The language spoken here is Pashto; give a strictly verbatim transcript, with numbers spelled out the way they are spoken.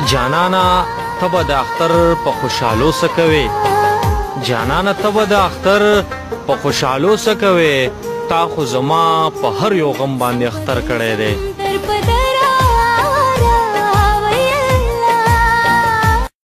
جانانا ته به د اختر په خوشحالو څه کوې جانانا ته به د اختر په خوشحالو څه کوې تا خو زما په هر یو غم باندې اختر کړی دی